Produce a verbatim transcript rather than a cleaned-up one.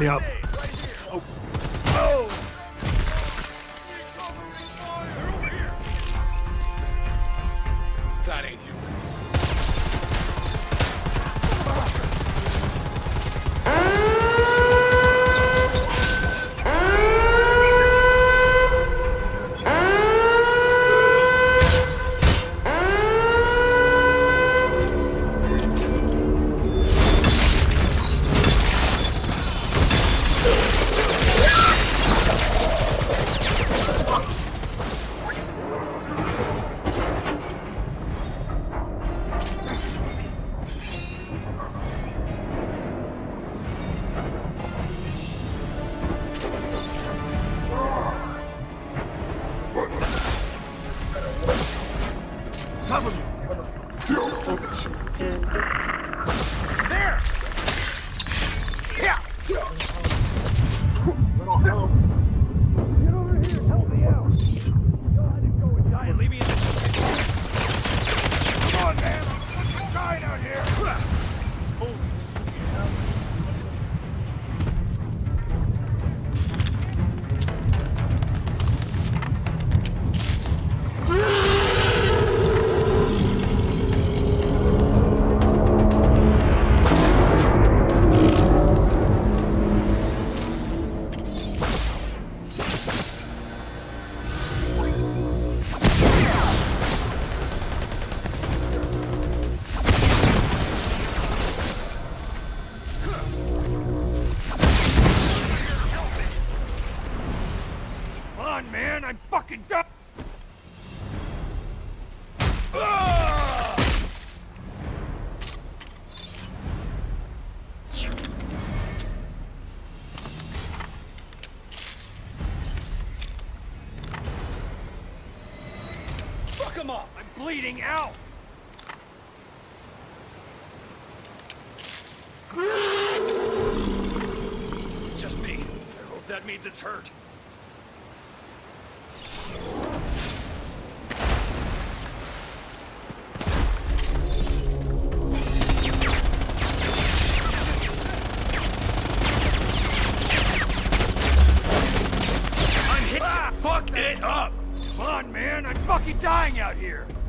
Yep. Oh. Oh. That ain't you. Cover me! There! Yeah! Little help! Get over here! Help me out! You'll have to go and die and leave me in this. Come on, man! I'm dying out here! Holy Come on, man! I'm fucking done! Ah! Fuck him up! I'm bleeding out! It's just me. I hope that means it's hurt. I'm hit. Ah, fuck it up! Come on, man! I'm fucking dying out here!